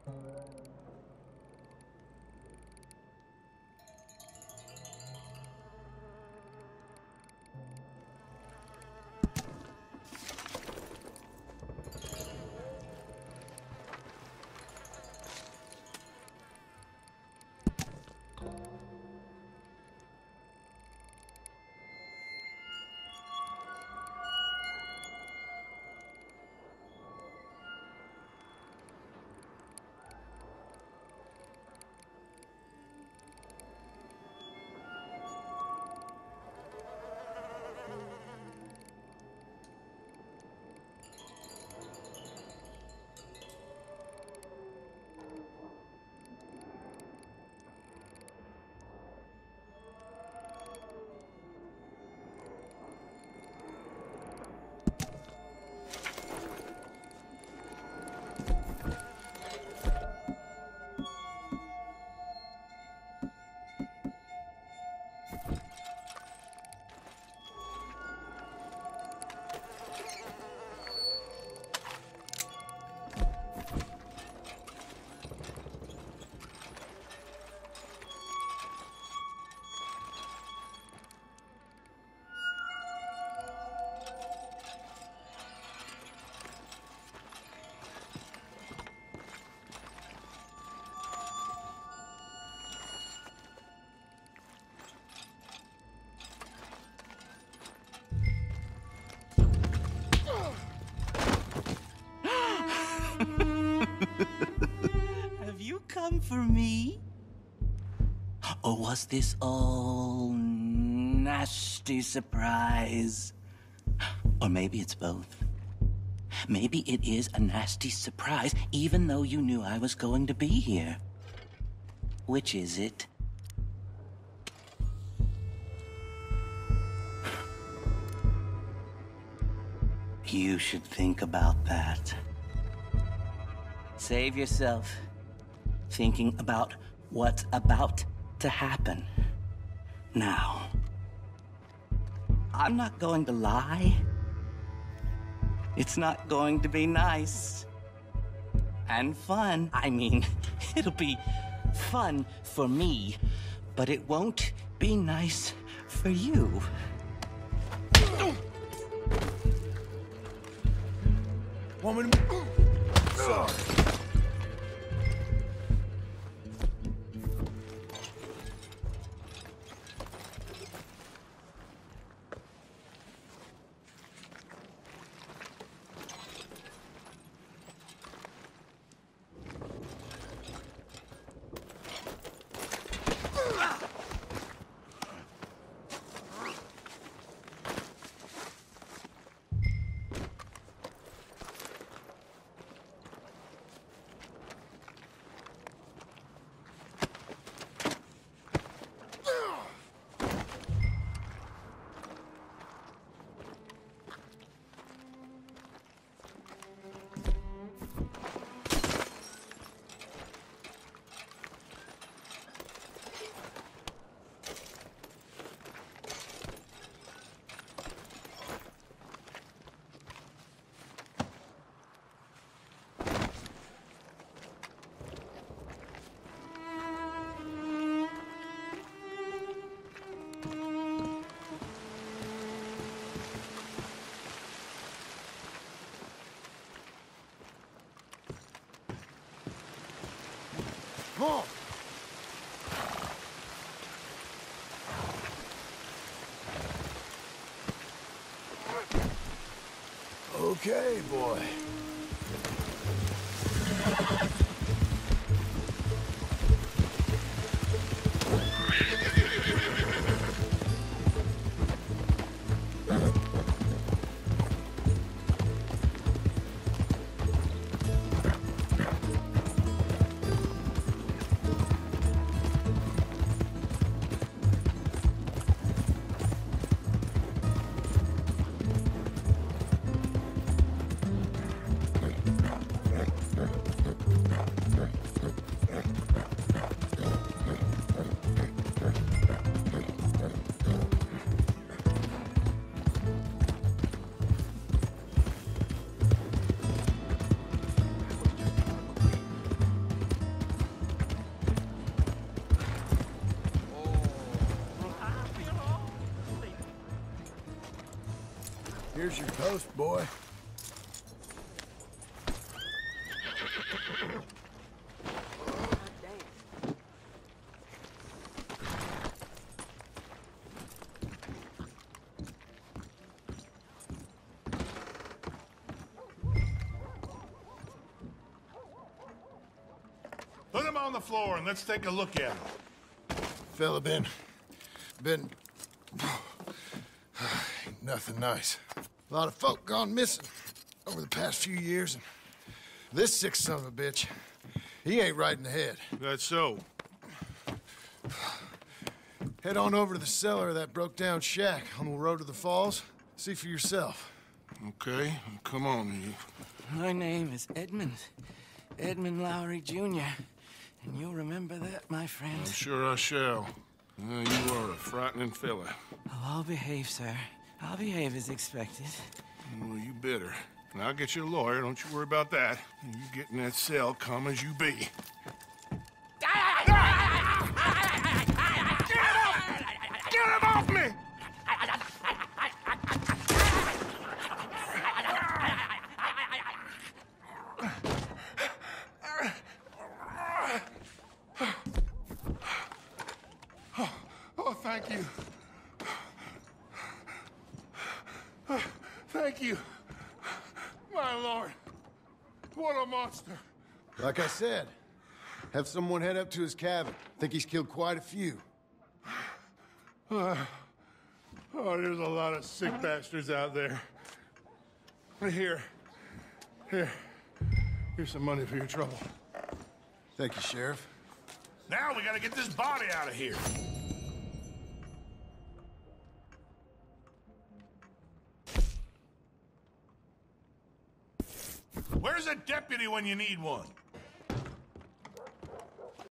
Have you come for me? Or was this all nasty surprise? Or maybe it's both. Maybe it is a nasty surprise, even though you knew I was going to be here. Which is it? You should think about that. Save yourself thinking about what's about to happen. Now, I'm not going to lie. It's not going to be nice and fun. I mean, it'll be fun for me, but it won't be nice for you. Want me to... Sorry. Okay, boy. Here's your post, boy. Put him on the floor and let's take a look at him. Fella been... nothing nice. A lot of folk gone missing over the past few years, and this sick son of a bitch, he ain't right in the head. That's so. Head on over to the cellar of that broke-down shack on the road to the falls. See for yourself. Okay, come on, you. My name is Edmund. Edmund Lowry, Jr. And you'll remember that, my friend. I'm sure I shall. You are a frightening fella. Oh, I'll behave, sir. I'll behave as expected. Well, you better. And I'll get you a lawyer, don't you worry about that. You get in that cell, calm as you be. Get him off me! Oh, thank you. Thank you. My lord. What a monster. Like I said, have someone head up to his cabin. Think he's killed quite a few. Oh, there's a lot of sick bastards out there. Here. Here's some money for your trouble. Thank you, Sheriff. Now we gotta get this body out of here. Where's a deputy when you need one?